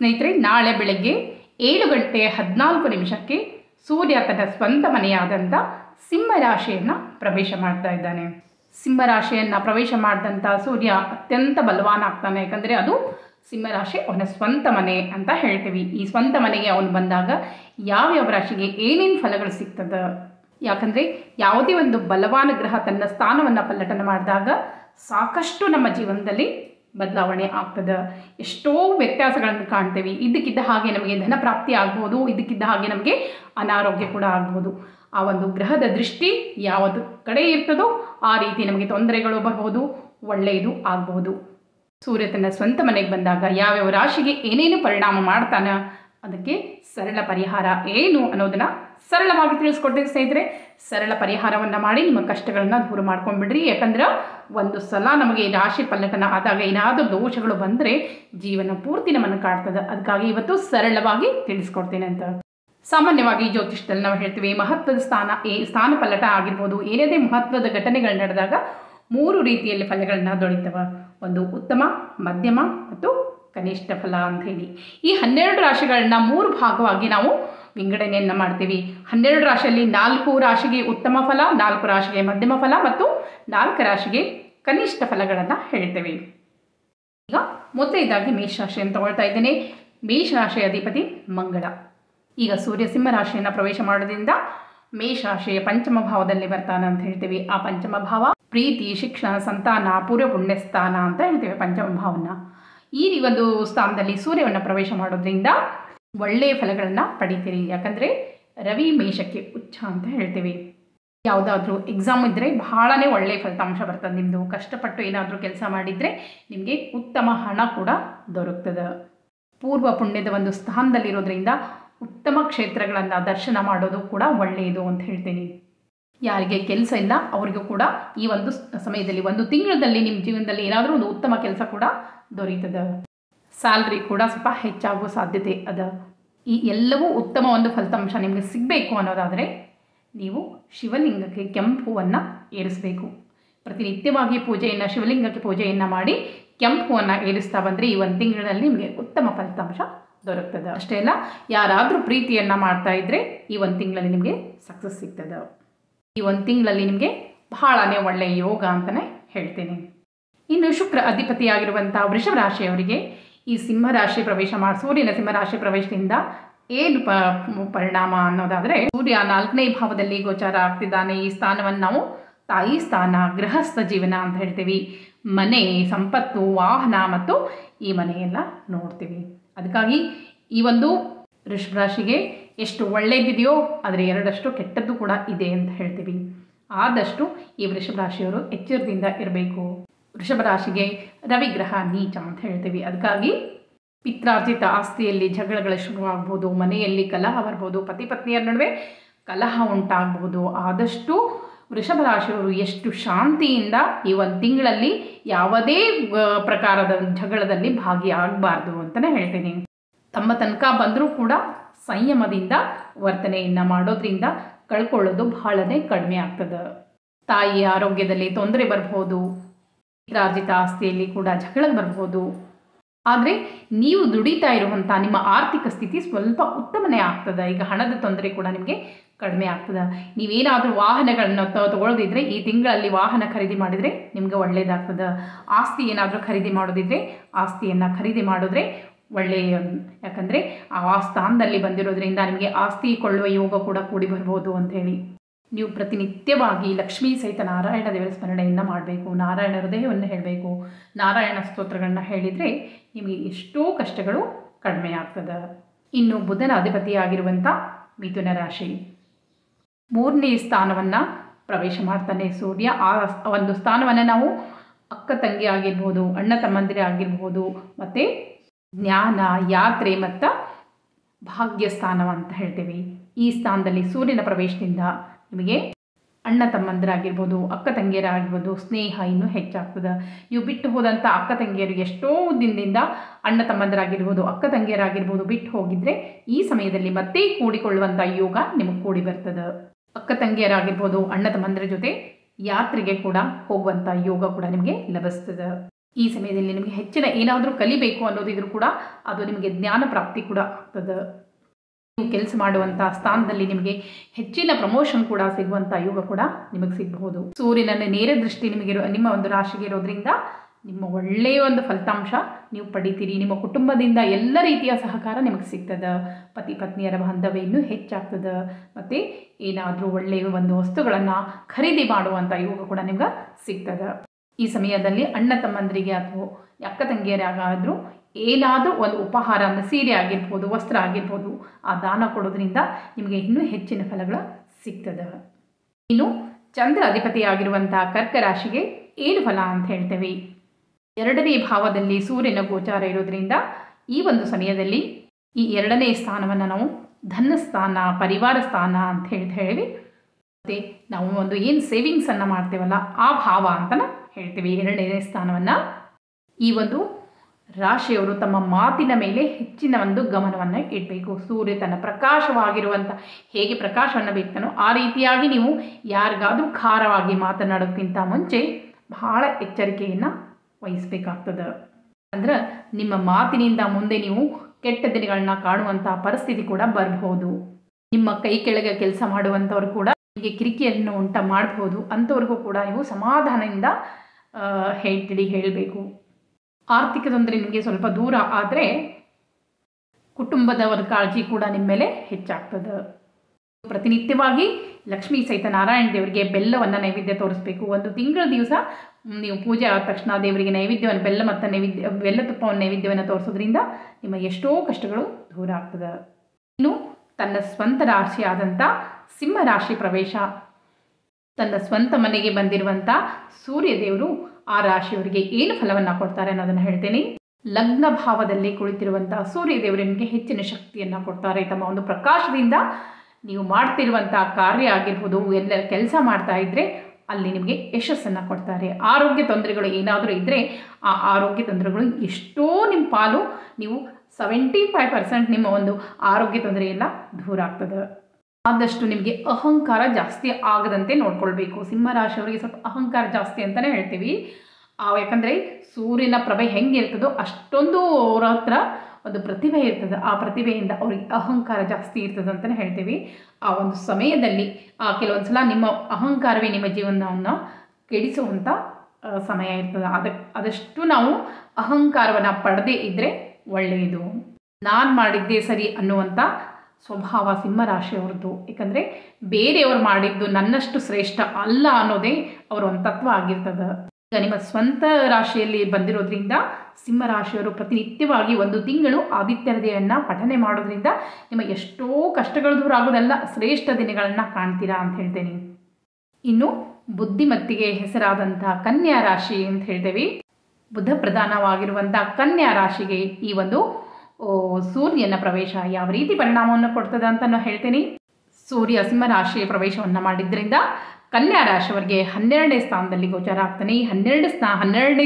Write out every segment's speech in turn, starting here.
ಸ್ನೇಹಿತರೆ, ನಾಳೆ ಬೆಳಗ್ಗೆ 7:14 ಸೂರ್ಯ ತನ್ನ ಸ್ವಂತ ಮನೆಯಾದಂಥ ಸಿಂಹರಾಶಿಯನ್ನು ಪ್ರವೇಶ ಮಾಡ್ತಾ ಇದ್ದಾನೆ. ಸಿಂಹರಾಶಿಯನ್ನು ಪ್ರವೇಶ ಮಾಡಿದಂಥ ಸೂರ್ಯ ಅತ್ಯಂತ ಬಲವಾನ್ ಆಗ್ತಾನೆ. ಯಾಕಂದರೆ ಅದು ಸಿಂಹರಾಶಿ ಅವನ ಸ್ವಂತ ಮನೆ ಅಂತ ಹೇಳ್ತೀವಿ. ಈ ಸ್ವಂತ ಮನೆಗೆ ಅವನು ಬಂದಾಗ ಯಾವ್ಯಾವ ರಾಶಿಗೆ ಏನೇನು ಫಲಗಳು ಸಿಗ್ತದೆ. ಯಾಕಂದರೆ ಯಾವುದೇ ಒಂದು ಬಲವಾನ ಗ್ರಹ ತನ್ನ ಸ್ಥಾನವನ್ನು ಪಲ್ಲಟನ ಮಾಡಿದಾಗ ಸಾಕಷ್ಟು ನಮ್ಮ ಜೀವನದಲ್ಲಿ ಬದಲಾವಣೆ ಆಗ್ತದೆ. ಎಷ್ಟೋ ವ್ಯತ್ಯಾಸಗಳನ್ನು ಕಾಣ್ತೇವೆ. ಇದಕ್ಕಿದ್ದ ಹಾಗೆ ನಮಗೆ ಧನ ಪ್ರಾಪ್ತಿ ಆಗ್ಬೋದು, ಇದಕ್ಕಿದ್ದ ಹಾಗೆ ನಮಗೆ ಅನಾರೋಗ್ಯ ಕೂಡ ಆಗ್ಬೋದು. ಆ ಒಂದು ಗ್ರಹದ ದೃಷ್ಟಿ ಯಾವುದು ಕಡೆ ಇರ್ತದೋ ಆ ರೀತಿ ನಮಗೆ ತೊಂದರೆಗಳು ಬರ್ಬೋದು, ಒಳ್ಳೆಯದು ಆಗ್ಬೋದು. ಸೂರ್ಯ ತನ್ನ ಸ್ವಂತ ಮನೆಗೆ ಬಂದಾಗ ಯಾವ್ಯಾವ ರಾಶಿಗೆ ಏನೇನು ಪರಿಣಾಮ ಮಾಡ್ತಾನೆ, ಅದಕ್ಕೆ ಸರಳ ಪರಿಹಾರ ಏನು ಅನ್ನೋದನ್ನು ಸರಳವಾಗಿ ತಿಳಿಸ್ಕೊಡ್ತೀವಿ ಸ್ನೇಹಿತರೆ. ಸರಳ ಪರಿಹಾರವನ್ನು ಮಾಡಿ ನಿಮ್ಮ ಕಷ್ಟಗಳನ್ನು ದೂರ ಮಾಡ್ಕೊಂಡ್ಬಿಡ್ರಿ. ಯಾಕಂದ್ರೆ ಒಂದು ಸಲ ನಮಗೆ ರಾಶಿ ಪಲ್ಲಟನ ಆದಾಗ ಏನಾದರೂ ದೋಷಗಳು ಬಂದರೆ ಜೀವನ ಪೂರ್ತಿ ನಮ್ಮನ್ನು ಕಾಡ್ತದೆ. ಅದಕ್ಕಾಗಿ ಇವತ್ತು ಸರಳವಾಗಿ ತಿಳಿಸ್ಕೊಡ್ತೇನೆ ಅಂತ. ಸಾಮಾನ್ಯವಾಗಿ ಜ್ಯೋತಿಷದಲ್ಲಿ ನಾವು ಹೇಳ್ತೀವಿ, ಮಹತ್ವದ ಸ್ಥಾನ ಪಲ್ಲಟ ಆಗಿರ್ಬೋದು, ಏನೇದೇ ಮಹತ್ವದ ಘಟನೆಗಳು ನಡೆದಾಗ 3 ರೀತಿಯಲ್ಲಿ ಫಲಗಳನ್ನ ದೊರೀತವೆ. ಒಂದು ಉತ್ತಮ, ಮಧ್ಯಮ ಮತ್ತು ಕನಿಷ್ಠ ಫಲ ಅಂತ ಹೇಳಿ. ಈ 12 ರಾಶಿಗಳನ್ನ 3 ಭಾಗವಾಗಿ ನಾವು ವಿಂಗಡಣೆಯನ್ನು ಮಾಡ್ತೀವಿ. 12 ರಾಶಿಯಲ್ಲಿ 4 ರಾಶಿಗೆ ಉತ್ತಮ ಫಲ, 4 ರಾಶಿಗೆ ಮಧ್ಯಮ ಫಲ ಮತ್ತು 4 ರಾಶಿಗೆ ಕನಿಷ್ಠ ಫಲಗಳನ್ನು ಹೇಳ್ತೇವೆ. ಈಗ ಮೊದಲನೇದಾಗಿ ಮೇಷರಾಶಿಯನ್ನು ತಗೊಳ್ತಾ ಇದ್ದೇನೆ. ಮೇಷರಾಶಿಯ ಅಧಿಪತಿ ಮಂಗಳ. ಈಗ ಸೂರ್ಯ ಸಿಂಹ ರಾಶಿಯನ್ನು ಪ್ರವೇಶ ಮಾಡೋದ್ರಿಂದ ಮೇಷರಾಶಿಯ ಪಂಚಮ ಭಾವದಲ್ಲಿ ಬರ್ತಾನೆ ಅಂತ ಹೇಳ್ತೀವಿ. ಆ ಪಂಚಮ ಭಾವ ಪ್ರೀತಿ, ಶಿಕ್ಷಣ, ಸಂತಾನ, ಪೂರ್ವ ಪುಣ್ಯ ಸ್ಥಾನ ಅಂತ ಹೇಳ್ತೇವೆ ಪಂಚಮ ಭಾವನ. ಈ ಒಂದು ಸ್ಥಾನದಲ್ಲಿ ಸೂರ್ಯವನ್ನು ಪ್ರವೇಶ ಮಾಡೋದ್ರಿಂದ ಒಳ್ಳೆಯ ಫಲಗಳನ್ನು ಪಡಿತೀರಿ. ಯಾಕಂದರೆ ರವಿ ಮೇಷಕ್ಕೆ ಉಚ್ಚ ಅಂತ ಹೇಳ್ತೀವಿ. ಯಾವುದಾದ್ರೂ ಎಕ್ಸಾಮ್ ಇದ್ದರೆ ಬಹಳನೇ ಒಳ್ಳೆಯ ಫಲಿತಾಂಶ ಬರ್ತದೆ. ನಿಮ್ಮದು ಕಷ್ಟಪಟ್ಟು ಏನಾದರೂ ಕೆಲಸ ಮಾಡಿದರೆ ನಿಮಗೆ ಉತ್ತಮ ಹಣ ಕೂಡ ದೊರಕ್ತದೆ. ಪೂರ್ವ ಪುಣ್ಯದ ಒಂದು ಸ್ಥಾನದಲ್ಲಿರೋದ್ರಿಂದ ಉತ್ತಮ ಕ್ಷೇತ್ರಗಳನ್ನು ದರ್ಶನ ಮಾಡೋದು ಕೂಡ ಒಳ್ಳೆಯದು ಅಂತ ಹೇಳ್ತೀನಿ. ಯಾರಿಗೆ ಕೆಲಸ ಇಲ್ಲ ಅವರಿಗೂ ಕೂಡ ಈ ಒಂದು ಸಮಯದಲ್ಲಿ 1 ತಿಂಗಳಲ್ಲಿ ನಿಮ್ಮ ಜೀವನದಲ್ಲಿ ಏನಾದರೂ ಒಂದು ಉತ್ತಮ ಕೆಲಸ ಕೂಡ ದೊರೀತದೆ. ಸ್ಯಾಲ್ರಿ ಕೂಡ ಸ್ವಲ್ಪ ಹೆಚ್ಚಾಗುವ ಸಾಧ್ಯತೆ ಅದ. ಈ ಎಲ್ಲವೂ ಉತ್ತಮ ಒಂದು ಫಲಿತಾಂಶ ನಿಮಗೆ ಸಿಗಬೇಕು ಅನ್ನೋದಾದರೆ ನೀವು ಶಿವಲಿಂಗಕ್ಕೆ ಕೆಂಪು ಹೂವನ್ನು ಏರಿಸಬೇಕು. ಪ್ರತಿನಿತ್ಯವಾಗಿ ಶಿವಲಿಂಗಕ್ಕೆ ಪೂಜೆಯನ್ನು ಮಾಡಿ ಕೆಂಪು ಹೂವನ್ನು ಏರಿಸ್ತಾ ಬಂದರೆ ಈ 1 ತಿಂಗಳಲ್ಲಿ ನಿಮಗೆ ಉತ್ತಮ ಫಲಿತಾಂಶ ದೊರಕ್ತದೆ. ಅಷ್ಟೇ ಅಲ್ಲ, ಯಾರಾದರೂ ಪ್ರೀತಿಯನ್ನು ಮಾಡ್ತಾ ಇದ್ದರೆ ಈ 1 ತಿಂಗಳಲ್ಲಿ ನಿಮಗೆ ಸಕ್ಸಸ್ ಸಿಗ್ತದೆ. ಈ 1 ತಿಂಗಳಲ್ಲಿ ನಿಮಗೆ ಬಹಳನೇ ಒಳ್ಳೆಯ ಯೋಗ ಅಂತಲೇ ಹೇಳ್ತೇನೆ. ಇನ್ನು ಶುಕ್ರ ಅಧಿಪತಿಯಾಗಿರುವಂಥ ವೃಷಭ ರಾಶಿಯವರಿಗೆ ಈ ಸಿಂಹರಾಶಿ ಸೂರ್ಯನ ಸಿಂಹರಾಶಿ ಪ್ರವೇಶದಿಂದ ಏನು ಪರಿಣಾಮ ಅನ್ನೋದಾದರೆ, ಸೂರ್ಯ 4ನೇ ಭಾವದಲ್ಲಿ ಗೋಚಾರ ಆಗ್ತಿದ್ದಾನೆ. ಈ ಸ್ಥಾನವನ್ನು ನಾವು ತಾಯಿ ಸ್ಥಾನ, ಗೃಹಸ್ಥ ಜೀವನ ಅಂತ ಹೇಳ್ತೀವಿ. ಮನೆ, ಸಂಪತ್ತು, ವಾಹನ ಮತ್ತು ಈ ಮನೆಯೆಲ್ಲ ನೋಡ್ತೀವಿ. ಅದಕ್ಕಾಗಿ ಈ ಒಂದು ವೃಷಭ ರಾಶಿಗೆ ಎಷ್ಟು ಒಳ್ಳೆಯದಿದೆಯೋ ಅದರ 2 ಕೆಟ್ಟದ್ದು ಕೂಡ ಇದೆ ಅಂತ ಹೇಳ್ತೀವಿ. ಆದಷ್ಟು ಈ ವೃಷಭ ರಾಶಿಯವರು ಎಚ್ಚರದಿಂದ ಇರಬೇಕು. ವೃಷಭ ರಾಶಿಗೆ ರವಿಗ್ರಹ ನೀಚ ಅಂತ ಹೇಳ್ತೀವಿ. ಅದಕ್ಕಾಗಿ ಪಿತ್ರಾರ್ಜಿತ ಆಸ್ತಿಯಲ್ಲಿ ಜಗಳಗಳು ಶುರುವಾಗ್ಬೋದು, ಮನೆಯಲ್ಲಿ ಕಲಹ ಬರ್ಬೋದು, ಪತಿ ಪತ್ನಿಯರ ನಡುವೆ ಕಲಹ ಉಂಟಾಗ್ಬೋದು. ಆದಷ್ಟು ವೃಷಭ ರಾಶಿಯವರು ಎಷ್ಟು ಶಾಂತಿಯಿಂದ ಈ 1 ತಿಂಗಳಲ್ಲಿ ಯಾವುದೇ ಪ್ರಕಾರದ ಜಗಳದಲ್ಲಿ ಭಾಗಿಯಾಗಬಾರ್ದು ಅಂತಲೇ ಹೇಳ್ತೀನಿ. ತಮ್ಮ ತನಕ ಬಂದರೂ ಕೂಡ ಸಂಯಮದಿಂದ ವರ್ತನೆಯನ್ನು ಮಾಡೋದ್ರಿಂದ ಕಳ್ಕೊಳ್ಳೋದು ಬಹಳನೇ ಕಡಿಮೆ ಆಗ್ತದೆ. ತಾಯಿಯ ಆರೋಗ್ಯದಲ್ಲಿ ತೊಂದರೆ ಬರ್ಬೋದು, ಪಿತ್ರಾರ್ಜಿತ ಆಸ್ತಿಯಲ್ಲಿ ಕೂಡ ಜಗಳ ಬರ್ಬೋದು. ಆದರೆ ನೀವು ದುಡಿತಾ ಇರುವಂಥ ನಿಮ್ಮ ಆರ್ಥಿಕ ಸ್ಥಿತಿ ಸ್ವಲ್ಪ ಉತ್ತಮನೇ ಆಗ್ತದೆ. ಈಗ ಹಣದ ತೊಂದರೆ ಕೂಡ ನಿಮಗೆ ಕಡಿಮೆ ಆಗ್ತದೆ. ನೀವೇನಾದರೂ ವಾಹನಗಳನ್ನು ತಗೊಳ್ಳೋದಿದ್ರೆ ಈ ತಿಂಗಳಲ್ಲಿ ವಾಹನ ಖರೀದಿ ಮಾಡಿದರೆ ನಿಮಗೆ ಒಳ್ಳೆಯದಾಗ್ತದೆ. ಆಸ್ತಿ ಏನಾದರೂ ಖರೀದಿ ಮಾಡೋದಿದ್ರೆ ಆಸ್ತಿಯನ್ನು ಖರೀದಿ ಮಾಡಿದ್ರೆ ಒಳ್ಳೆಯ, ಯಾಕಂದರೆ ಆ ಸ್ಥಾನದಲ್ಲಿ ಬಂದಿರೋದ್ರಿಂದ ನಿಮಗೆ ಆಸ್ತಿ ಕೊಳ್ಳುವ ಯೋಗ ಕೂಡ ಕೂಡಿ ಬರ್ಬೋದು ಅಂಥೇಳಿ. ನೀವು ಪ್ರತಿನಿತ್ಯವಾಗಿ ಲಕ್ಷ್ಮೀ ಸಹಿತ ನಾರಾಯಣ ದೇವರ ಸ್ಮರಣೆಯನ್ನು ಮಾಡಬೇಕು. ನಾರಾಯಣ ಹೃದಯವನ್ನು ಹೇಳಬೇಕು. ನಾರಾಯಣ ಸ್ತೋತ್ರಗಳನ್ನ ಹೇಳಿದರೆ ನಿಮಗೆ ಎಷ್ಟೋ ಕಷ್ಟಗಳು ಕಡಿಮೆ ಆಗ್ತದೆ. ಇನ್ನು ಬುಧನ ಅಧಿಪತಿಯಾಗಿರುವಂಥ ಮಿಥುನ ರಾಶಿ 3ನೇ ಸ್ಥಾನವನ್ನು ಪ್ರವೇಶ ಮಾಡ್ತಾನೆ ಸೂರ್ಯ. ಆ ಒಂದು ಸ್ಥಾನವನ್ನು ನಾವು ಅಕ್ಕ ತಂಗಿ ಆಗಿರ್ಬೋದು, ಅಣ್ಣ ತಮ್ಮಂದಿರೇ ಆಗಿರ್ಬೋದು, ಮತ್ತು ಜ್ಞಾನ, ಯಾತ್ರೆ ಮತ್ತು ಭಾಗ್ಯಸ್ಥಾನ ಅಂತ ಹೇಳ್ತೀವಿ. ಈ ಸ್ಥಾನದಲ್ಲಿ ಸೂರ್ಯನ ಪ್ರವೇಶದಿಂದ ನಿಮಗೆ ಅಣ್ಣ ತಮ್ಮಂದಿರಾಗಿರ್ಬೋದು, ಅಕ್ಕ ತಂಗಿಯರಾಗಿರ್ಬೋದು, ಸ್ನೇಹ ಇನ್ನೂ ಹೆಚ್ಚಾಗ್ತದೆ. ನೀವು ಬಿಟ್ಟು ಹೋದಂಥ ಅಕ್ಕ ತಂಗಿಯರಿಗೆ ಎಷ್ಟೋ ದಿನದಿಂದ ಅಣ್ಣ ತಮ್ಮಂದಿರಾಗಿರ್ಬೋದು, ಅಕ್ಕ ತಂಗಿಯರಾಗಿರ್ಬೋದು ಬಿಟ್ಟು ಹೋಗಿದ್ರೆ ಈ ಸಮಯದಲ್ಲಿ ಮತ್ತೆ ಕೂಡಿಕೊಳ್ಳುವಂಥ ಯೋಗ ನಿಮಗೆ ಕೂಡಿ ಬರ್ತದೆ. ಅಕ್ಕ ತಂಗಿಯರಾಗಿರ್ಬೋದು, ಅಣ್ಣ ತಮ್ಮಂದಿರ ಜೊತೆ ಯಾತ್ರೆಗೆ ಕೂಡ ಹೋಗುವಂಥ ಯೋಗ ಕೂಡ ನಿಮಗೆ ಲಭಿಸ್ತದೆ. ಈ ಸಮಯದಲ್ಲಿ ನಿಮಗೆ ಹೆಚ್ಚಿನ ಏನಾದರೂ ಕಲಿಬೇಕು ಅನ್ನೋದಿದ್ರೂ ಕೂಡ ಅದು ನಿಮಗೆ ಜ್ಞಾನ ಪ್ರಾಪ್ತಿ ಕೂಡ ಆಗ್ತದೆ. ನೀವು ಕೆಲಸ ಮಾಡುವಂಥ ಸ್ಥಾನದಲ್ಲಿ ನಿಮಗೆ ಹೆಚ್ಚಿನ ಪ್ರಮೋಷನ್ ಕೂಡ ಸಿಗುವಂಥ ಯೋಗ ಕೂಡ ನಿಮಗೆ ಸಿಗಬಹುದು. ಸೂರ್ಯನ ನೇರ ದೃಷ್ಟಿ ನಿಮ್ಮ ಒಂದು ರಾಶಿಗೆ ಇರೋದ್ರಿಂದ ನಿಮ್ಮ ಒಳ್ಳೆಯ ಒಂದು ಫಲಿತಾಂಶ ನೀವು ಪಡಿತೀರಿ. ನಿಮ್ಮ ಕುಟುಂಬದಿಂದ ಎಲ್ಲ ರೀತಿಯ ಸಹಕಾರ ನಿಮಗೆ ಸಿಗ್ತದೆ. ಪತಿ ಪತ್ನಿಯರ ಬಾಂಧವ್ಯ ಇನ್ನೂ ಹೆಚ್ಚಾಗ್ತದೆ. ಮತ್ತು ಏನಾದರೂ ಒಳ್ಳೆಯ ಒಂದು ವಸ್ತುಗಳನ್ನು ಖರೀದಿ ಮಾಡುವಂಥ ಯೋಗ ಕೂಡ ನಿಮ್ಗೆ ಸಿಗ್ತದೆ. ಈ ಸಮಯದಲ್ಲಿ ಅಣ್ಣ ತಮ್ಮಂದರಿಗೆ ಅಥವಾ ಅಕ್ಕ ತಂಗಿಯರಾಗಾದರೂ ಏನಾದರೂ ಒಂದು ಉಪಹಾರ ಅಂದರೆ ಸೀರೆ ಆಗಿರ್ಬೋದು, ವಸ್ತ್ರ ಆಗಿರ್ಬೋದು, ಆ ದಾನ ಕೊಡೋದ್ರಿಂದ ನಿಮಗೆ ಇನ್ನೂ ಹೆಚ್ಚಿನ ಫಲಗಳು ಸಿಗ್ತದೆ. ಇನ್ನು ಚಂದ್ರ ಅಧಿಪತಿಯಾಗಿರುವಂಥ ಕರ್ಕ ರಾಶಿಗೆ ಏನು ಫಲ ಅಂತ ಹೇಳ್ತೇವೆ. 2ನೇ ಭಾವದಲ್ಲಿ ಸೂರ್ಯನ ಗೋಚಾರ ಇರೋದ್ರಿಂದ ಈ ಒಂದು ಸಮಯದಲ್ಲಿ ಈ 2ನೇ ಸ್ಥಾನವನ್ನು ನಾವು ಧನಸ್ಥಾನ, ಪರಿವಾರ ಸ್ಥಾನ ಅಂತ ಹೇಳಿ ಮತ್ತು ನಾವು ಒಂದು ಏನು ಸೇವಿಂಗ್ಸನ್ನು ಮಾಡ್ತೇವಲ್ಲ ಆ ಭಾವ ಅಂತಲೇ ಹೇಳ್ತೀವಿ. 2ನೇ ಸ್ಥಾನವನ್ನು ಈ ಒಂದು ರಾಶಿಯವರು ತಮ್ಮ ಮಾತಿನ ಮೇಲೆ ಹೆಚ್ಚಿನ ಒಂದು ಗಮನವನ್ನು ಇಡಬೇಕು. ಸೂರ್ಯ ತನ್ನ ಪ್ರಕಾಶವಾಗಿರುವಂಥ ಹೇಗೆ ಪ್ರಕಾಶವನ್ನು ಬೇಕ್ತಾನೋ ಆ ರೀತಿಯಾಗಿ ನೀವು ಯಾರಿಗಾದರೂ ಖಾರವಾಗಿ ಮಾತನಾಡೋಕ್ಕಿಂತ ಮುಂಚೆ ಬಹಳ ಎಚ್ಚರಿಕೆಯನ್ನು ವಹಿಸಬೇಕಾಗ್ತದೆ. ಅಂದ್ರೆ ನಿಮ್ಮ ಮಾತಿನಿಂದ ಮುಂದೆ ನೀವು ಕೆಟ್ಟ ದಿನಗಳನ್ನ ಕಾಣುವಂಥ ಪರಿಸ್ಥಿತಿ ಕೂಡ ಬರಬಹುದು. ನಿಮ್ಮ ಕೈ ಕೆಳಗೆ ಕೆಲಸ ಮಾಡುವಂಥವ್ರು ಕೂಡ ನಿಮಗೆ ಕಿರಿಕಿಯನ್ನು ಉಂಟು ಮಾಡಬಹುದು. ಅಂಥವ್ರಿಗೂ ಕೂಡ ನೀವು ಸಮಾಧಾನದಿಂದ ಹೇಳಬೇಕು. ಆರ್ಥಿಕ ತೊಂದರೆ ನಿಮಗೆ ಸ್ವಲ್ಪ ದೂರ ಆದರೆ ಕುಟುಂಬದವರ ಕಾಳಜಿ ಕೂಡ ನಿಮ್ಮ ಮೇಲೆ ಹೆಚ್ಚಾಗ್ತದೆ. ಪ್ರತಿನಿತ್ಯವಾಗಿ ಲಕ್ಷ್ಮೀ ಸಹಿತ ನಾರಾಯಣ ದೇವರಿಗೆ ಬೆಲ್ಲವನ್ನು ನೈವೇದ್ಯ ತೋರಿಸಬೇಕು. ಒಂದು ತಿಂಗಳ ದಿವಸ ನೀವು ಪೂಜೆ ಆದ ತಕ್ಷಣ ದೇವರಿಗೆ ನೈವೇದ್ಯವನ್ನು ಬೆಲ್ಲ ಮತ್ತು ಬೆಲ್ಲ ತುಪ್ಪವನ್ನು ನೈವೇದ್ಯವನ್ನು ತೋರಿಸೋದ್ರಿಂದ ನಿಮ್ಮ ಎಷ್ಟೋ ಕಷ್ಟಗಳು ದೂರ ಆಗ್ತದೆ. ಇನ್ನು ತನ್ನ ಸ್ವಂತ ರಾಶಿಯಾದಂಥ ಸಿಂಹ ರಾಶಿ ಪ್ರವೇಶ, ತನ್ನ ಸ್ವಂತ ಮನೆಗೆ ಬಂದಿರುವಂಥ ಸೂರ್ಯ ದೇವರು ಆ ರಾಶಿಯವರಿಗೆ ಏನು ಫಲವನ್ನು ಕೊಡ್ತಾರೆ ಅನ್ನೋದನ್ನು ಹೇಳ್ತೇನೆ. ಲಗ್ನ ಭಾವದಲ್ಲಿ ಕುಳಿತಿರುವಂಥ ಸೂರ್ಯ ದೇವರು ನಿಮಗೆ ಹೆಚ್ಚಿನ ಶಕ್ತಿಯನ್ನು ಕೊಡ್ತಾರೆ. ತಮ್ಮ ಒಂದು ಪ್ರಕಾಶದಿಂದ ನೀವು ಮಾಡ್ತಿರುವಂಥ ಕಾರ್ಯ ಆಗಿರ್ಬೋದು, ಎಲ್ಲ ಕೆಲಸ ಮಾಡ್ತಾ ಇದ್ದರೆ ಅಲ್ಲಿ ನಿಮಗೆ ಯಶಸ್ಸನ್ನು ಕೊಡ್ತಾರೆ. ಆರೋಗ್ಯ ತೊಂದರೆಗಳು ಏನಾದರೂ ಇದ್ದರೆ ಆ ಆರೋಗ್ಯ ತೊಂದರೆಗಳು ಎಷ್ಟೋ ನಿಮ್ಮ ಪಾಲು ನೀವು 75% ನಿಮ್ಮ ಒಂದು ಆರೋಗ್ಯ ತೊಂದರೆ ಎಲ್ಲ ದೂರ ಆಗ್ತದೆ. ಆದಷ್ಟು ನಿಮಗೆ ಅಹಂಕಾರ ಜಾಸ್ತಿ ಆಗದಂತೆ ನೋಡ್ಕೊಳ್ಬೇಕು. ಸಿಂಹರಾಶಿಯವರಿಗೆ ಸ್ವಲ್ಪ ಅಹಂಕಾರ ಜಾಸ್ತಿ ಅಂತಲೇ ಹೇಳ್ತೀವಿ. ಯಾಕಂದರೆ ಸೂರ್ಯನ ಪ್ರಭೆ ಹೆಂಗಿರ್ತದೋ ಅಷ್ಟೊಂದು ಅವರ ಹತ್ರ ಒಂದು ಪ್ರತಿಭೆ ಇರ್ತದೆ. ಆ ಪ್ರತಿಭೆಯಿಂದ ಅವ್ರಿಗೆ ಅಹಂಕಾರ ಜಾಸ್ತಿ ಇರ್ತದೆ ಅಂತಲೇ ಹೇಳ್ತೀವಿ. ಆ ಒಂದು ಸಮಯದಲ್ಲಿ ಕೆಲವೊಂದು ಸಲ ನಿಮ್ಮ ಅಹಂಕಾರವೇ ನಿಮ್ಮ ಜೀವನವನ್ನು ಕೆಡಿಸುವಂಥ ಸಮಯ ಇರ್ತದೆ. ಆದಷ್ಟು ನಾವು ಅಹಂಕಾರವನ್ನು ಪಡೆದೇ ಇದ್ದರೆ ಒಳ್ಳೆಯದು. ನಾನು ಮಾಡಿದ್ದೇ ಸರಿ ಅನ್ನುವಂಥ ಸ್ವಭಾವ ಸಿಂಹರಾಶಿಯವ್ರದ್ದು. ಏಕೆಂದರೆ ಬೇರೆಯವರು ಮಾಡಿದ್ದು ನನ್ನಷ್ಟು ಶ್ರೇಷ್ಠ ಅಲ್ಲ ಅನ್ನೋದೇ ಅವರ ಒಂದು ತತ್ವ ಆಗಿರ್ತದೆ. ಈಗ ನಿಮ್ಮ ಸ್ವಂತ ರಾಶಿಯಲ್ಲಿ ಬಂದಿರೋದ್ರಿಂದ ಸಿಂಹರಾಶಿಯವರು ಪ್ರತಿನಿತ್ಯವಾಗಿ 1 ತಿಂಗಳು ಆದಿತ್ಯ ಹೃದಯವನ್ನು ಪಠನೆ ಮಾಡೋದ್ರಿಂದ ನಿಮ್ಮ ಎಷ್ಟೋ ಕಷ್ಟಗಳು ದೂರ ಆಗೋದಲ್ಲ, ಶ್ರೇಷ್ಠ ದಿನಗಳನ್ನು ಕಾಣ್ತೀರಾ ಅಂತ ಹೇಳ್ತೇನೆ. ಇನ್ನು ಬುದ್ಧಿಮತ್ತಿಗೆ ಹೆಸರಾದಂಥ ಕನ್ಯಾ ರಾಶಿ ಅಂತ ಹೇಳ್ತೇವೆ. ಬುಧ ಪ್ರಧಾನವಾಗಿರುವಂಥ ಕನ್ಯಾ ರಾಶಿಗೆ ಈ ಒಂದು ಸೂರ್ಯನ ಪ್ರವೇಶ ಯಾವ ರೀತಿ ಪರಿಣಾಮವನ್ನು ಕೊಡ್ತದೆ ಅಂತ ನಾನು ಹೇಳ್ತೇನೆ. ಸೂರ್ಯ ಸಿಂಹ ರಾಶಿಯ ಪ್ರವೇಶವನ್ನು ಮಾಡಿದ್ರಿಂದ ಕನ್ಯಾ ರಾಶಿಯವರಿಗೆ 12ನೇ ಸ್ಥಾನದಲ್ಲಿ ಗೋಚರ ಆಗ್ತಾನೆ. ಈ 12ನೇ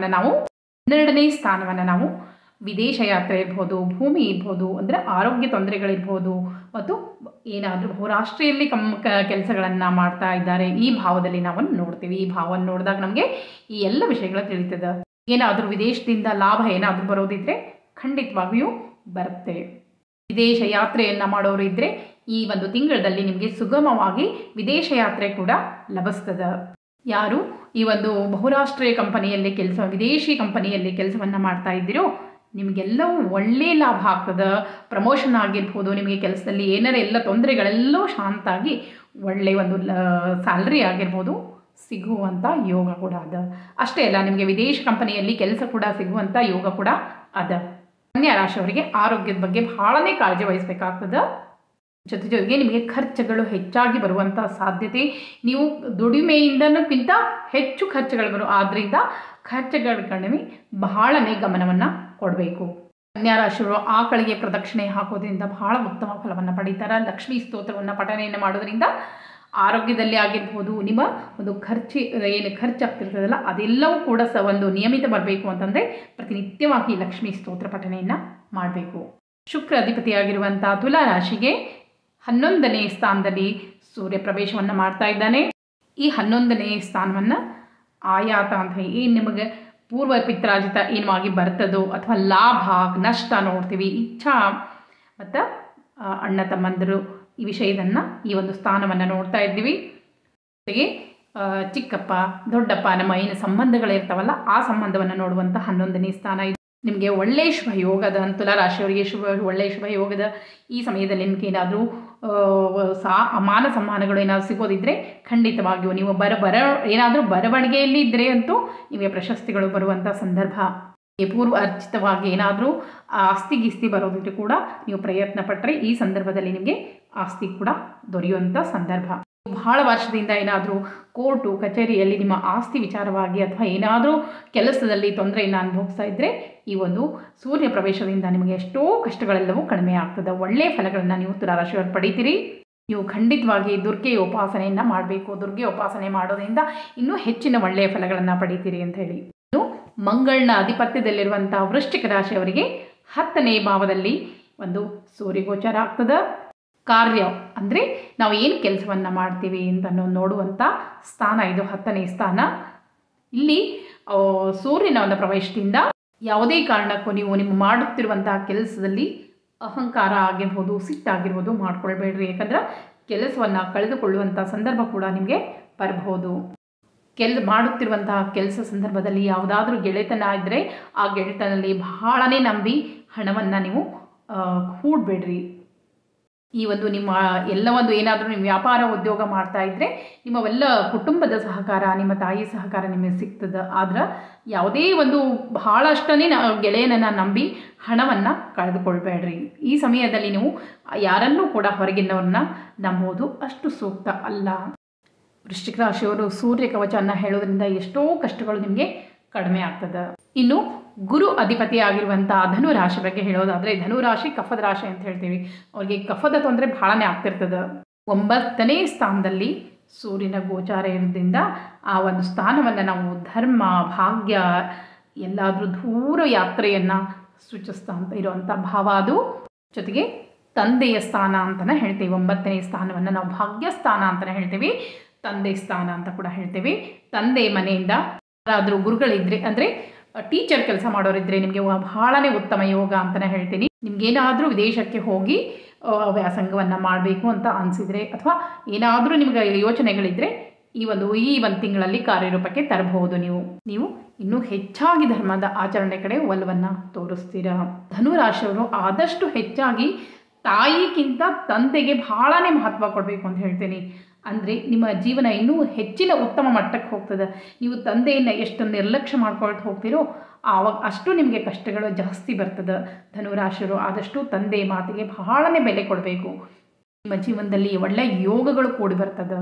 ಸ್ಥಾನವನ್ನು ನಾವು ವಿದೇಶ ಯಾತ್ರೆ ಇರ್ಬೋದು, ಭೂಮಿ ಇರ್ಬೋದು, ಅಂದರೆ ಆರೋಗ್ಯ ತೊಂದರೆಗಳಿರ್ಬೋದು, ಮತ್ತು ಏನಾದರೂ ಬಹುರಾಷ್ಟ್ರೀಯಲ್ಲಿ ಕೆಲಸಗಳನ್ನು ಮಾಡ್ತಾ ಇದ್ದಾರೆ ಈ ಭಾವದಲ್ಲಿ ನಾವು ನೋಡ್ತೀವಿ. ಈ ಭಾವವನ್ನು ನೋಡಿದಾಗ ನಮಗೆ ಈ ಎಲ್ಲ ವಿಷಯಗಳು ತಿಳಿತದೆ. ಏನಾದರೂ ವಿದೇಶದಿಂದ ಲಾಭ ಏನಾದರೂ ಬರೋದಿದ್ರೆ ಖಂಡಿತವಾಗಿಯೂ ಬರುತ್ತೆ. ವಿದೇಶ ಯಾತ್ರೆಯನ್ನು ಮಾಡೋರು ಇದ್ದರೆ ಈ ಒಂದು ತಿಂಗಳಲ್ಲಿ ನಿಮಗೆ ಸುಗಮವಾಗಿ ವಿದೇಶ ಯಾತ್ರೆ ಕೂಡ ಲಭಿಸ್ತದೆ. ಯಾರು ಈ ಒಂದು ಬಹುರಾಷ್ಟ್ರೀಯ ಕಂಪನಿಯಲ್ಲಿ ವಿದೇಶಿ ಕಂಪನಿಯಲ್ಲಿ ಕೆಲಸವನ್ನು ಮಾಡ್ತಾ ಇದ್ದೀರೋ ನಿಮಗೆಲ್ಲವೂ ಒಳ್ಳೆಯ ಲಾಭ ಆಗ್ತದೆ. ಪ್ರಮೋಷನ್ ಆಗಿರ್ಬೋದು, ನಿಮಗೆ ಕೆಲಸದಲ್ಲಿ ಎಲ್ಲ ತೊಂದರೆಗಳೆಲ್ಲವೂ ಶಾಂತಾಗಿ ಒಳ್ಳೆಯ ಒಂದು ಸ್ಯಾಲ್ರಿ ಆಗಿರ್ಬೋದು ಸಿಗುವಂಥ ಯೋಗ ಕೂಡ ಅದ. ಅಷ್ಟೇ ಅಲ್ಲ, ನಿಮಗೆ ವಿದೇಶ ಕಂಪನಿಯಲ್ಲಿ ಕೆಲಸ ಕೂಡ ಸಿಗುವಂಥ ಯೋಗ ಕೂಡ ಅದ. ಕನ್ಯಾ ರಾಶಿಯವರಿಗೆ ಆರೋಗ್ಯದ ಬಗ್ಗೆ ಬಹಳನೇ ಕಾಳಜಿ ವಹಿಸಬೇಕಾಗ್ತದೆ. ಜೊತೆಗೆ ನಿಮಗೆ ಖರ್ಚುಗಳು ಹೆಚ್ಚಾಗಿ ಬರುವಂಥ ಸಾಧ್ಯತೆ, ನೀವು ದುಡಿಮೆಯಿಂದನಕ್ಕಿಂತ ಹೆಚ್ಚು ಖರ್ಚುಗಳು ಆದ್ದರಿಂದ ಖರ್ಚುಗಳ ಕಡಿಮೆ ಬಹಳನೇ ಗಮನವನ್ನು ಕೊಡಬೇಕು. ಕನ್ಯಾ ರಾಶಿಯವರು ಆಕಳಿಗೆ ಪ್ರದಕ್ಷಿಣೆ ಹಾಕೋದ್ರಿಂದ ಬಹಳ ಉತ್ತಮ ಫಲವನ್ನು ಪಡೀತಾರೆ. ಲಕ್ಷ್ಮೀ ಸ್ತೋತ್ರವನ್ನು ಪಠನೆಯನ್ನು ಮಾಡೋದ್ರಿಂದ ಆರೋಗ್ಯದಲ್ಲಿ ಆಗಿರ್ಬೋದು, ನಿಮ್ಮ ಒಂದು ಖರ್ಚಾಗ್ತಿರ್ತದಲ್ಲ ಅದೆಲ್ಲವೂ ಕೂಡ ಒಂದು ನಿಯಮಿತ ಬರಬೇಕು ಅಂತಂದರೆ ಪ್ರತಿನಿತ್ಯವಾಗಿ ಲಕ್ಷ್ಮೀ ಸ್ತೋತ್ರ ಪಠನೆಯನ್ನು ಮಾಡಬೇಕು. ಶುಕ್ರ ಅಧಿಪತಿಯಾಗಿರುವಂಥ ತುಲಾ ರಾಶಿಗೆ 11ನೇ ಸ್ಥಾನದಲ್ಲಿ ಸೂರ್ಯ ಪ್ರವೇಶವನ್ನು ಮಾಡ್ತಾ ಇದ್ದಾನೆ. ಈ 11ನೇ ಸ್ಥಾನವನ್ನು ಆಯಾತ ಅಂತ ನಿಮಗೆ ಪೂರ್ವ ಪಿತ್ರಾರ್ಜಿತ ಏನು ಆಗಿ ಬರ್ತದೋ ಅಥವಾ ಲಾಭ ನಷ್ಟ ನೋಡ್ತೀವಿ, ಇಚ್ಛಾ ಮತ್ತು ಅಣ್ಣ ತಮ್ಮಂದಿರು ಈ ವಿಷಯದನ್ನು ಈ ಒಂದು ಸ್ಥಾನವನ್ನು ನೋಡ್ತಾ ಇದ್ದೀವಿ. ಜೊತೆಗೆ ಚಿಕ್ಕಪ್ಪ ದೊಡ್ಡಪ್ಪ ನಮ್ಮ ಏನು ಸಂಬಂಧಗಳಿರ್ತಾವಲ್ಲ ಆ ಸಂಬಂಧವನ್ನು ನೋಡುವಂಥ 11ನೇ ಸ್ಥಾನ ಇದು. ನಿಮಗೆ ಒಳ್ಳೆಯ ಶುಭ ಯೋಗದ ತುಲಾರಾಶಿಯವರಿಗೆ ಒಳ್ಳೆಯ ಶುಭ ಯೋಗದ ಈ ಸಮಯದಲ್ಲಿ ನಿಮಗೆ ಏನಾದರೂ ಮಾನ ಸಮ್ಮಾನಗಳು ಏನಾದರೂ ಸಿಗೋದಿದ್ದರೆ ಖಂಡಿತವಾಗಿಯೂ ನೀವು ಏನಾದರೂ ಬರವಣಿಗೆಯಲ್ಲಿ ಇದ್ದರೆ ಅಂತೂ ನಿಮಗೆ ಪ್ರಶಸ್ತಿಗಳು ಬರುವಂಥ ಸಂದರ್ಭ. ಪೂರ್ವ ಅರ್ಜಿತವಾಗಿ ಏನಾದರೂ ಆಸ್ತಿ ಗೀಸ್ತಿ ಬರೋದಿದ್ರೆ ಕೂಡ ನೀವು ಪ್ರಯತ್ನ ಪಟ್ಟರೆ ಈ ಸಂದರ್ಭದಲ್ಲಿ ನಿಮಗೆ ಆಸ್ತಿ ಕೂಡ ದೊರೆಯುವಂಥ ಸಂದರ್ಭ. ಬಹಳ ವರ್ಷದಿಂದ ಏನಾದರೂ ಕೋರ್ಟು ಕಚೇರಿಯಲ್ಲಿ ನಿಮ್ಮ ಆಸ್ತಿ ವಿಚಾರವಾಗಿ ಅಥವಾ ಏನಾದರೂ ಕೆಲಸದಲ್ಲಿ ತೊಂದರೆಯನ್ನು ಅನುಭವಿಸ್ತಾ ಇದ್ದರೆ ಈ ಒಂದು ಸೂರ್ಯ ಪ್ರವೇಶದಿಂದ ನಿಮಗೆ ಎಷ್ಟೋ ಕಷ್ಟಗಳೆಲ್ಲವೂ ಕಡಿಮೆ ಆಗ್ತದೆ. ಒಳ್ಳೆಯ ಫಲಗಳನ್ನು ನೀವು ತುಲಾರಾಶಿಯವರು ಪಡಿತೀರಿ. ನೀವು ಖಂಡಿತವಾಗಿ ದುರ್ಗೆಯ ಉಪಾಸನೆಯನ್ನು ಮಾಡಬೇಕು. ದುರ್ಗೆ ಉಪಾಸನೆ ಮಾಡೋದ್ರಿಂದ ಇನ್ನೂ ಹೆಚ್ಚಿನ ಒಳ್ಳೆಯ ಫಲಗಳನ್ನು ಪಡಿತೀರಿ ಅಂತ ಹೇಳಿ. ಇನ್ನು ಮಂಗಳನ ಆಧಿಪತ್ಯದಲ್ಲಿರುವಂಥ ವೃಶ್ಚಿಕ ರಾಶಿಯವರಿಗೆ 10ನೇ ಭಾವದಲ್ಲಿ ಒಂದು ಸೂರ್ಯಗೋಚರ ಆಗ್ತದೆ. ಕಾರ್ಯ ಅಂದರೆ ನಾವು ಏನು ಕೆಲಸವನ್ನು ಮಾಡ್ತೀವಿ ಅಂತ ನೋಡುವಂಥ ಸ್ಥಾನ ಇದು 10ನೇ ಸ್ಥಾನ. ಇಲ್ಲಿ ಸೂರ್ಯನ ಒಂದು ಪ್ರವೇಶದಿಂದ ಯಾವುದೇ ಕಾರಣಕ್ಕೂ ನೀವು ನಿಮ್ಮ ಮಾಡುತ್ತಿರುವಂತಹ ಕೆಲಸದಲ್ಲಿ ಅಹಂಕಾರ ಆಗಿರ್ಬೋದು, ಸಿಟ್ಟಾಗಿರ್ಬೋದು ಮಾಡ್ಕೊಳ್ಬೇಡ್ರಿ. ಯಾಕಂದ್ರೆ ಕೆಲಸವನ್ನು ಕಳೆದುಕೊಳ್ಳುವಂಥ ಸಂದರ್ಭ ಕೂಡ ನಿಮಗೆ ಬರಬಹುದು. ಮಾಡುತ್ತಿರುವಂತಹ ಕೆಲಸ ಸಂದರ್ಭದಲ್ಲಿ ಯಾವುದಾದ್ರೂ ಗೆಳೆತನ ಇದ್ದರೆ ಆ ಗೆಳೆತನಲ್ಲಿ ಬಹಳನೇ ನಂಬಿ ಹಣವನ್ನು ನೀವು ಹೂಡಬೇಡ್ರಿ. ಈ ಒಂದು ನಿಮ್ಮ ಎಲ್ಲ ಒಂದು ಏನಾದರೂ ನೀವು ವ್ಯಾಪಾರ ಉದ್ಯೋಗ ಮಾಡ್ತಾ ಇದ್ದರೆ ನಿಮ್ಮವೆಲ್ಲ ಕುಟುಂಬದ ಸಹಕಾರ, ನಿಮ್ಮ ತಾಯಿ ಸಹಕಾರ ನಿಮಗೆ ಸಿಗ್ತದೆ. ಆದ್ರೆ ಯಾವುದೇ ಒಂದು ಬಹಳಷ್ಟೇ ಗೆಳೆಯನನ್ನು ನಂಬಿ ಹಣವನ್ನು ಕಳೆದುಕೊಳ್ಬೇಡ್ರಿ. ಈ ಸಮಯದಲ್ಲಿ ನೀವು ಯಾರನ್ನೂ ಕೂಡ ಹೊರಗಿನವ್ರನ್ನ ನಂಬೋದು ಅಷ್ಟು ಸೂಕ್ತ ಅಲ್ಲ. ವೃಶ್ಚಿಕ ರಾಶಿಯವರು ಸೂರ್ಯ ಕವಚವನ್ನು ಹೇಳೋದ್ರಿಂದ ಎಷ್ಟೋ ಕಷ್ಟಗಳು ನಿಮಗೆ ಕಡಿಮೆ ಆಗ್ತದೆ. ಇನ್ನು ಗುರು ಅಧಿಪತಿ ಆಗಿರುವಂಥ ಧನು ರಾಶಿ ಬಗ್ಗೆ ಹೇಳೋದಾದರೆ, ಧನು ರಾಶಿ ಕಫದ ರಾಶಿ ಅಂತ ಹೇಳ್ತೀವಿ. ಅವ್ರಿಗೆ ಕಫದ ತೊಂದರೆ ಬಹಳನೇ ಆಗ್ತಿರ್ತದೆ. 9ನೇ ಸ್ಥಾನದಲ್ಲಿ ಸೂರ್ಯನ ಗೋಚಾರ ಇರೋದ್ರಿಂದ ಆ ಒಂದು ಸ್ಥಾನವನ್ನು ನಾವು ಧರ್ಮ, ಭಾಗ್ಯ, ಎಲ್ಲಾದರೂ ದೂರ ಯಾತ್ರೆಯನ್ನು ಸೂಚಿಸ್ತಾ ಅಂತ ಇರುವಂಥ ಭಾವ ಅದು. ಜೊತೆಗೆ ತಂದೆಯ ಸ್ಥಾನ ಅಂತಲೇ ಹೇಳ್ತೀವಿ. 9ನೇ ಸ್ಥಾನವನ್ನು ನಾವು ಭಾಗ್ಯಸ್ಥಾನ ಅಂತಲೇ ಹೇಳ್ತೀವಿ, ತಂದೆ ಸ್ಥಾನ ಅಂತ ಕೂಡ ಹೇಳ್ತೀವಿ. ತಂದೆ ಮನೆಯಿಂದ ಯಾರಾದರೂ ಗುರುಗಳಿದ್ರೆ ಅಂದರೆ ಟೀಚರ್ ಕೆಲಸ ಮಾಡೋರಿದ್ದರೆ ನಿಮಗೆ ಬಹಳನೇ ಉತ್ತಮ ಯೋಗ ಅಂತಲೇ ಹೇಳ್ತೀನಿ. ನಿಮಗೇನಾದರೂ ವಿದೇಶಕ್ಕೆ ಹೋಗಿ ವ್ಯಾಸಂಗವನ್ನು ಮಾಡಬೇಕು ಅಂತ ಅನಿಸಿದರೆ ಅಥವಾ ಏನಾದರೂ ನಿಮಗೆ ಯೋಚನೆಗಳಿದ್ದರೆ ಈ ಒಂದು ತಿಂಗಳಲ್ಲಿ ಕಾರ್ಯರೂಪಕ್ಕೆ ತರಬಹುದು. ನೀವು ಇನ್ನೂ ಹೆಚ್ಚಾಗಿ ಧರ್ಮದ ಆಚರಣೆ ಕಡೆ ಒಲವನ್ನು ತೋರಿಸ್ತೀರಾ. ಧನು ರಾಶಿಯವರು ಆದಷ್ಟು ಹೆಚ್ಚಾಗಿ ತಾಯಿಗಿಂತ ತಂದೆಗೆ ಬಹಳನೇ ಮಹತ್ವ ಕೊಡಬೇಕು ಅಂತ ಹೇಳ್ತೀನಿ. ಅಂದರೆ ನಿಮ್ಮ ಜೀವನ ಇನ್ನೂ ಹೆಚ್ಚಿನ ಉತ್ತಮ ಮಟ್ಟಕ್ಕೆ ಹೋಗ್ತದೆ. ನೀವು ತಂದೆಯನ್ನು ಎಷ್ಟು ನಿರ್ಲಕ್ಷ್ಯ ಮಾಡ್ಕೊಳ್ತಾ ಹೋಗ್ತೀರೋ ಆವಾಗ ಅಷ್ಟು ನಿಮಗೆ ಕಷ್ಟಗಳು ಜಾಸ್ತಿ ಬರ್ತದೆ. ಧನುರಾಶಿಯರು ಆದಷ್ಟು ತಂದೆ ಮಾತಿಗೆ ಬಹಳನೇ ಬೆಲೆ ಕೊಡಬೇಕು. ನಿಮ್ಮ ಜೀವನದಲ್ಲಿ ಒಳ್ಳೆಯ ಯೋಗಗಳು ಕೂಡಿ ಬರ್ತದೆ.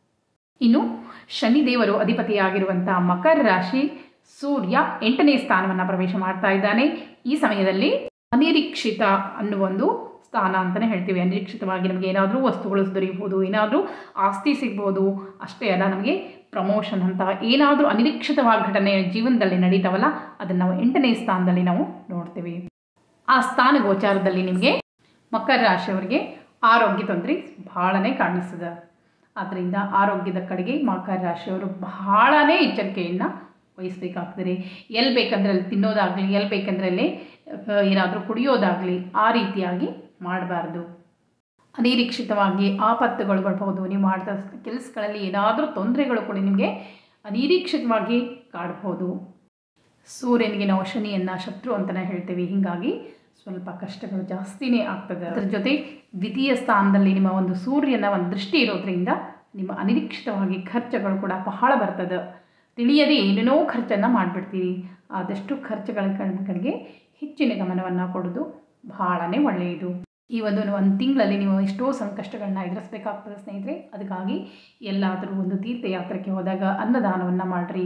ಇನ್ನು ಶನಿದೇವರು ಅಧಿಪತಿಯಾಗಿರುವಂಥ ಮಕರ ರಾಶಿ ಸೂರ್ಯ 8ನೇ ಸ್ಥಾನವನ್ನು ಪ್ರವೇಶ ಮಾಡ್ತಾ ಇದ್ದಾನೆ. ಈ ಸಮಯದಲ್ಲಿ ಅನಿರೀಕ್ಷಿತ ಅನ್ನುವ ಒಂದು ಸ್ಥಾನ ಅಂತಲೇ ಹೇಳ್ತೀವಿ. ಅನಿರೀಕ್ಷಿತವಾಗಿ ನಮಗೆ ಏನಾದರೂ ವಸ್ತುಗಳು ದೊರೆಯಬಹುದು, ಏನಾದರೂ ಆಸ್ತಿ ಸಿಗ್ಬೋದು. ಅಷ್ಟೇ ಅಲ್ಲ, ನಮಗೆ ಪ್ರಮೋಷನ್ ಅಂತ ಏನಾದರೂ ಅನಿರೀಕ್ಷಿತವಾಗಿ ಘಟನೆ ಜೀವನದಲ್ಲಿ ನಡೀತಾವಲ್ಲ ಅದನ್ನು ನಾವು 8ನೇ ಸ್ಥಾನದಲ್ಲಿ ನಾವು ನೋಡ್ತೀವಿ. ಆ ಸ್ಥಾನ ಗೋಚಾರದಲ್ಲಿ ನಿಮಗೆ ಮಕರ ರಾಶಿಯವರಿಗೆ ಆರೋಗ್ಯ ತೊಂದರೆ ಬಹಳನೇ ಕಾಣಿಸ್ತದೆ. ಆದ್ದರಿಂದ ಆರೋಗ್ಯದ ಕಡೆಗೆ ಮಕರ ರಾಶಿಯವರು ಬಹಳನೇ ಎಚ್ಚರಿಕೆಯನ್ನು ವಹಿಸಬೇಕಾಗ್ತದೆ. ಎಲ್ಲಿ ಬೇಕಂದ್ರೆ ಅಲ್ಲಿ ತಿನ್ನೋದಾಗಲಿ, ಎಲ್ಲಿ ಬೇಕಂದ್ರೆ ಅಲ್ಲಿ ಏನಾದರೂ ಕುಡಿಯೋದಾಗಲಿ ಆ ರೀತಿಯಾಗಿ ಮಾಡಬಾರ್ದು. ಅನಿರೀಕ್ಷಿತವಾಗಿ ಆಪತ್ತುಗಳು ಬರಬಹುದು. ನೀವು ಮಾಡಿದ ಕೆಲಸಗಳಲ್ಲಿ ಏನಾದರೂ ತೊಂದರೆಗಳು ಕೂಡ ನಿಮಗೆ ಅನಿರೀಕ್ಷಿತವಾಗಿ ಕಾಡಬಹುದು. ಸೂರ್ಯನಿಗೆ ನಾವು ಶನಿಯನ್ನು ಶತ್ರು ಅಂತಲೇ ಹೇಳ್ತೀವಿ. ಹೀಗಾಗಿ ಸ್ವಲ್ಪ ಕಷ್ಟಗಳು ಜಾಸ್ತಿನೇ ಆಗ್ತದೆ. ಅದರ ಜೊತೆ ದ್ವಿತೀಯ ಸ್ಥಾನದಲ್ಲಿ ನಿಮ್ಮ ಒಂದು ಸೂರ್ಯನ ಒಂದು ದೃಷ್ಟಿ ಇರೋದ್ರಿಂದ ನಿಮ್ಮ ಅನಿರೀಕ್ಷಿತವಾಗಿ ಖರ್ಚುಗಳು ಕೂಡ ಬಹಳ ಬರ್ತದೆ. ತಿಳಿಯದೆ ಏನೇನೋ ಖರ್ಚನ್ನು ಮಾಡಿಬಿಡ್ತೀರಿ. ಆದಷ್ಟು ಖರ್ಚುಗಳ ಕಡೆಗೆ ಹೆಚ್ಚಿನ ಗಮನವನ್ನು ಕೊಡೋದು ಬಹಳನೇ ಒಳ್ಳೆಯದು. ಈ ಒಂದು ತಿಂಗಳಲ್ಲಿ ನೀವು ಎಷ್ಟೋ ಸಂಕಷ್ಟಗಳನ್ನ ಎದುರಿಸಬೇಕಾಗ್ತದೆ ಸ್ನೇಹಿತರೆ. ಅದಕ್ಕಾಗಿ ಎಲ್ಲಾದರೂ ಒಂದು ತೀರ್ಥಯಾತ್ರೆಗೆ ಹೋದಾಗ ಅನ್ನದಾನವನ್ನು ಮಾಡಿರಿ.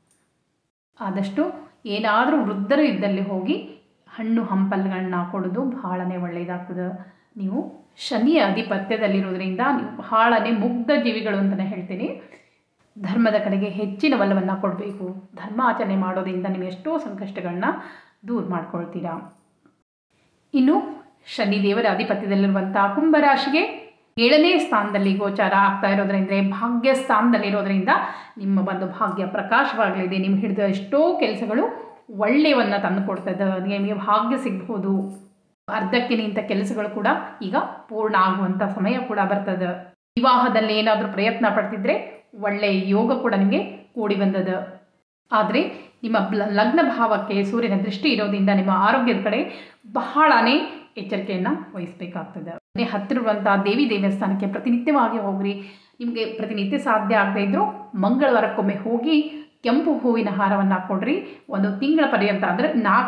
ಆದಷ್ಟು ಏನಾದರೂ ವೃದ್ಧರು ಇದ್ದಲ್ಲಿ ಹೋಗಿ ಹಣ್ಣು ಹಂಪಲುಗಳನ್ನ ಕೊಡೋದು ಬಹಳನೇ ಒಳ್ಳೆಯದಾಗ್ತದೆ. ನೀವು ಶನಿಯ ಅಧಿಪತ್ಯದಲ್ಲಿರೋದ್ರಿಂದ ನೀವು ಬಹಳನೇ ಮುಗ್ಧ ಜೀವಿಗಳು ಅಂತಲೇ ಹೇಳ್ತೀನಿ. ಧರ್ಮದ ಕಡೆಗೆ ಹೆಚ್ಚಿನ ಒಲವನ್ನು ಕೊಡಬೇಕು. ಧರ್ಮಾಚರಣೆ ಮಾಡೋದ್ರಿಂದ ನೀವು ಎಷ್ಟೋ ಸಂಕಷ್ಟಗಳನ್ನ ದೂರ ಮಾಡ್ಕೊಳ್ತೀರಾ. ಇನ್ನು ಶನಿದೇವರ ಅಧಿಪತ್ಯದಲ್ಲಿರುವಂಥ ಕುಂಭರಾಶಿಗೆ 7ನೇ ಸ್ಥಾನದಲ್ಲಿ ಗೋಚಾರ ಆಗ್ತಾ ಇರೋದ್ರಿಂದ ಭಾಗ್ಯ ಸ್ಥಾನದಲ್ಲಿರೋದ್ರಿಂದ ನಿಮ್ಮ ಒಂದು ಭಾಗ್ಯ ಪ್ರಕಾಶವಾಗಲಿದೆ. ನಿಮ್ಮ ಹಿಡಿದ ಎಷ್ಟೋ ಕೆಲಸಗಳು ಒಳ್ಳೆಯವನ್ನು ತಂದು ಕೊಡ್ತದೆ. ನಿಮಗೆ ಭಾಗ್ಯ ಸಿಗ್ಬೋದು. ಅರ್ಧಕ್ಕೆ ನಿಂತ ಕೆಲಸಗಳು ಕೂಡ ಈಗ ಪೂರ್ಣ ಆಗುವಂಥ ಸಮಯ ಕೂಡ ಬರ್ತದೆ. ವಿವಾಹದಲ್ಲಿ ಏನಾದರೂ ಪ್ರಯತ್ನ ಪಡ್ತಿದ್ರೆ ಒಳ್ಳೆಯ ಯೋಗ ಕೂಡ ನಿಮಗೆ ಕೂಡಿ ಬಂದದ. ಆದರೆ ನಿಮ್ಮ ಲಗ್ನ ಭಾವಕ್ಕೆ ಸೂರ್ಯನ ದೃಷ್ಟಿ ಇರೋದ್ರಿಂದ ನಿಮ್ಮ ಆರೋಗ್ಯದ ಕಡೆ ಬಹಳನೇ ಎಚ್ಚರಿಕೆಯನ್ನು ವಹಿಸಬೇಕಾಗ್ತದೆ. ಹತ್ತಿರುವಂಥ ದೇವಿ ದೇವಸ್ಥಾನಕ್ಕೆ ಪ್ರತಿನಿತ್ಯವಾಗಿ ಹೋಗ್ರಿ. ನಿಮಗೆ ಪ್ರತಿನಿತ್ಯ ಸಾಧ್ಯ ಆಗದೆ ಇದ್ದರೂ ಮಂಗಳವಾರಕ್ಕೊಮ್ಮೆ ಹೋಗಿ ಕೆಂಪು ಹೂವಿನ ಹಾರವನ್ನು ಹಾಕ್ಕೊಡ್ರಿ. ಒಂದು ತಿಂಗಳ ಪರ್ಯಂತ ಅಂದರೆ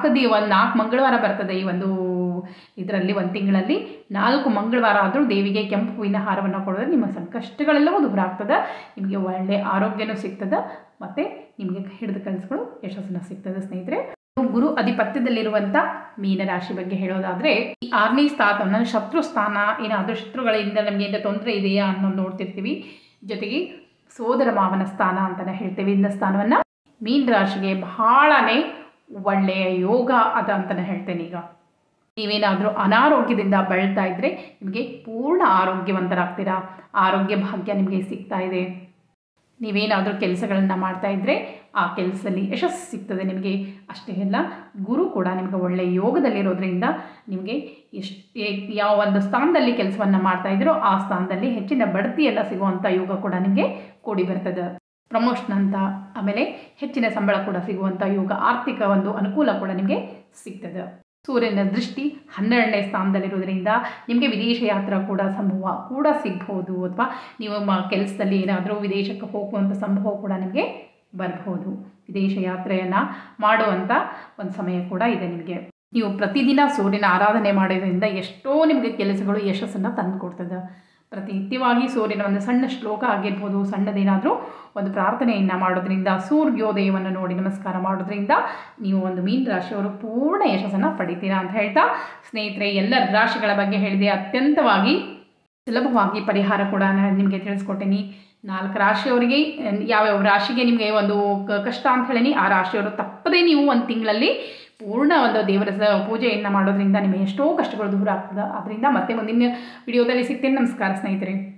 4 ಮಂಗಳವಾರ ಬರ್ತದೆ. ಈ ಒಂದು ಇದರಲ್ಲಿ ಒಂದು ತಿಂಗಳಲ್ಲಿ 4 ಮಂಗಳವಾರ ಆದರೂ ದೇವಿಗೆ ಕೆಂಪು ಹೂವಿನ ಹಾರವನ್ನು ಕೊಡೋದ್ರೆ ನಿಮ್ಮ ಸಂಕಷ್ಟಗಳೆಲ್ಲವೂ ದೂರ ಆಗ್ತದೆ. ನಿಮಗೆ ಒಳ್ಳೆಯ ಆರೋಗ್ಯನೂ ಸಿಗ್ತದೆ ಮತ್ತು ನಿಮಗೆ ಹಿಡಿದ ಕೆಲಸಗಳು ಯಶಸ್ಸನ್ನು ಸಿಗ್ತದೆ. ಸ್ನೇಹಿತರೆ, ಗುರು ಅಧಿಪತ್ಯದಲ್ಲಿರುವಂಥ ಮೀನರಾಶಿ ಬಗ್ಗೆ ಹೇಳೋದಾದರೆ ಈ 6ನೇ ಸ್ಥಾನವನ್ನು ಶತ್ರು ಸ್ಥಾನ, ಏನಾದರೂ ಶತ್ರುಗಳಿಂದ ನಮಗೆ ಏನು ತೊಂದರೆ ಇದೆಯಾ ಅನ್ನೋದು ನೋಡ್ತಿರ್ತೀವಿ. ಜೊತೆಗೆ ಸೋದರ ಮಾವನ ಸ್ಥಾನ ಅಂತಲೇ ಹೇಳ್ತೇವೆ. ಇಂಥ ಸ್ಥಾನವನ್ನು ಮೀನರಾಶಿಗೆ ಬಹಳನೇ ಒಳ್ಳೆಯ ಯೋಗ ಅದ ಅಂತಲೇ ಹೇಳ್ತೇನೆ. ಈಗ ನೀವೇನಾದರೂ ಅನಾರೋಗ್ಯದಿಂದ ಬಳಲ್ತಾ ಇದ್ದರೆ ನಿಮಗೆ ಪೂರ್ಣ ಆರೋಗ್ಯವಂತರಾಗ್ತೀರಾ. ಆರೋಗ್ಯ ಭಾಗ್ಯ ನಿಮಗೆ ಸಿಗ್ತಾ ಇದೆ. ನೀವೇನಾದರೂ ಕೆಲಸಗಳನ್ನು ಮಾಡ್ತಾ ಇದ್ದರೆ ಆ ಕೆಲಸದಲ್ಲಿ ಯಶಸ್ಸು ಸಿಗ್ತದೆ ನಿಮಗೆ. ಅಷ್ಟೇ ಅಲ್ಲ, ಗುರು ಕೂಡ ನಿಮಗೆ ಒಳ್ಳೆಯ ಯೋಗದಲ್ಲಿರೋದ್ರಿಂದ ನಿಮಗೆ ಯಾವ ಒಂದು ಸ್ಥಾನದಲ್ಲಿ ಕೆಲಸವನ್ನು ಮಾಡ್ತಾ ಇದ್ರೋ ಆ ಸ್ಥಾನದಲ್ಲಿ ಹೆಚ್ಚಿನ ಬಡ್ತಿ ಎಲ್ಲ ಸಿಗುವಂಥ ಯೋಗ ಕೂಡ ನಿಮಗೆ ಕೂಡಿ ಬರ್ತದೆ. ಪ್ರಮೋಷನ್ ಅಂತ, ಆಮೇಲೆ ಹೆಚ್ಚಿನ ಸಂಬಳ ಕೂಡ ಸಿಗುವಂಥ ಯೋಗ, ಆರ್ಥಿಕ ಒಂದು ಅನುಕೂಲ ಕೂಡ ನಿಮಗೆ ಸಿಗ್ತದೆ. ಸೂರ್ಯನ ದೃಷ್ಟಿ 12ನೇ ಸ್ಥಾನದಲ್ಲಿರೋದ್ರಿಂದ ನಿಮಗೆ ವಿದೇಶ ಯಾತ್ರಾ ಕೂಡ ಸಂಭವ ಕೂಡ ಸಿಗ್ಬೋದು. ಅಥವಾ ನೀವು ಕೆಲಸದಲ್ಲಿ ಏನಾದರೂ ವಿದೇಶಕ್ಕೆ ಹೋಗುವಂಥ ಸಂಭವ ಕೂಡ ನಿಮಗೆ ಬರಬಹುದು. ವಿದೇಶ ಯಾತ್ರೆಯನ್ನು ಮಾಡುವಂಥ ಒಂದು ಸಮಯ ಕೂಡ ಇದೆ ನಿಮಗೆ. ನೀವು ಪ್ರತಿದಿನ ಸೂರ್ಯನ ಆರಾಧನೆ ಮಾಡೋದ್ರಿಂದ ಎಷ್ಟೋ ನಿಮಗೆ ಕೆಲಸಗಳು ಯಶಸ್ಸನ್ನು ತಂದು ಕೊಡ್ತದೆ. ಪ್ರತಿನಿತ್ಯವಾಗಿ ಸೂರ್ಯನ ಒಂದು ಸಣ್ಣ ಶ್ಲೋಕ ಆಗಿರ್ಬೋದು, ಸಣ್ಣದೇನಾದರೂ ಒಂದು ಪ್ರಾರ್ಥನೆಯನ್ನು ಮಾಡೋದ್ರಿಂದ, ಸೂರ್ಯೋದಯವನ್ನು ನೋಡಿ ನಮಸ್ಕಾರ ಮಾಡೋದ್ರಿಂದ ನೀವು ಒಂದು ಮೀನರಾಶಿಯವರು ಪೂರ್ಣ ಯಶಸ್ಸನ್ನು ಪಡಿತೀರಾ ಅಂತ ಹೇಳ್ತಾ, ಸ್ನೇಹಿತರೆ, ಎಲ್ಲ ರಾಶಿಗಳ ಬಗ್ಗೆ ಹೇಳಿದೆ. ಅತ್ಯಂತವಾಗಿ ಸುಲಭವಾಗಿ ಪರಿಹಾರ ಕೂಡ ನಿಮಗೆ ತಿಳಿಸ್ಕೊಟ್ಟೇನಿ. 4 ರಾಶಿಯವರಿಗೆ ಯಾವ್ಯಾವ ರಾಶಿಗೆ ನಿಮಗೆ ಒಂದು ಕಷ್ಟ ಅಂತ ಹೇಳೀನಿ, ಆ ರಾಶಿಯವರು ತಪ್ಪದೇ ನೀವು ಒಂದು ತಿಂಗಳಲ್ಲಿ ಪೂರ್ಣ ಒಂದು ದೇವರ ಪೂಜೆಯನ್ನು ಮಾಡೋದ್ರಿಂದ ನಿಮಗೆ ಎಷ್ಟೋ ಕಷ್ಟಗಳು ದೂರ ಆಗ್ತದೆ. ಆದ್ದರಿಂದ ಮತ್ತೆ ಮುಂದಿನ ವಿಡಿಯೋದಲ್ಲಿ ಸಿಗ್ತೇನೆ. ನಮಸ್ಕಾರ ಸ್ನೇಹಿತರೆ.